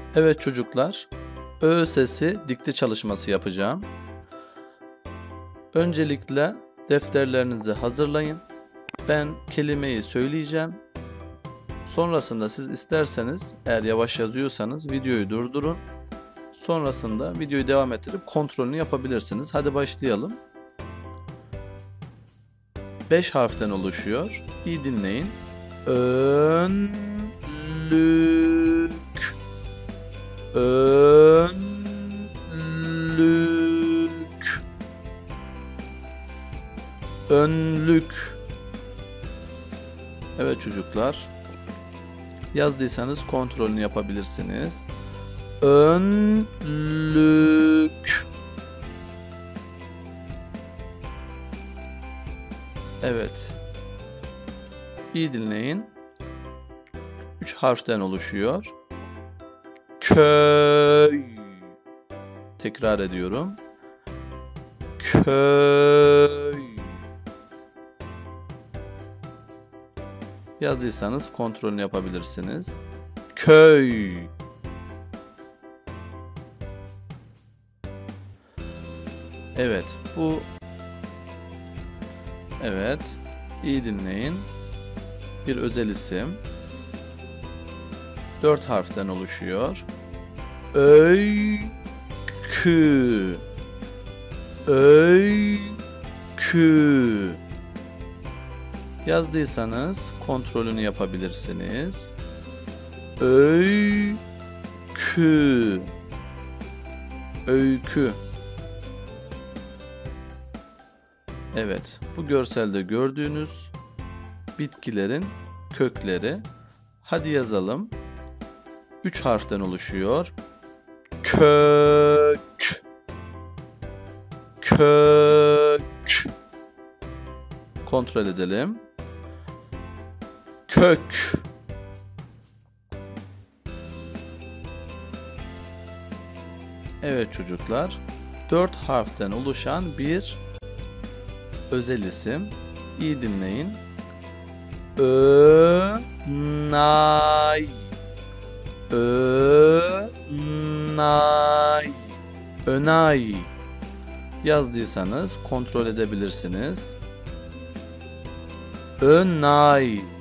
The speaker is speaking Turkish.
Evet çocuklar, Ö sesi dikte çalışması yapacağım. Öncelikle defterlerinizi hazırlayın. Ben kelimeyi söyleyeceğim. Sonrasında siz isterseniz, eğer yavaş yazıyorsanız videoyu durdurun. Sonrasında videoyu devam ettirip kontrolünü yapabilirsiniz. Hadi başlayalım. 5 harften oluşuyor. İyi dinleyin. Önlük. Önlük. Önlük. Evet çocuklar. Yazdıysanız kontrolünü yapabilirsiniz. Önlük. Evet. İyi dinleyin. 3 harften oluşuyor. Köy. Tekrar ediyorum. Köy. Yazdıysanız kontrolünü yapabilirsiniz. Köy. Evet, bu evet. İyi dinleyin. Bir özel isim. 4 harften oluşuyor. Öykü. Öykü. Yazdıysanız kontrolünü yapabilirsiniz. Öykü. Öykü. Evet, bu görselde gördüğünüz bitkilerin kökleri. Hadi yazalım. 3 harften oluşuyor. Kök. Kök. Kontrol edelim. Kök. Evet çocuklar, 4 harften oluşan bir özel isim. İyi dinleyin. Önay. Önay. Önay. Yazdıysanız kontrol edebilirsiniz. Önay.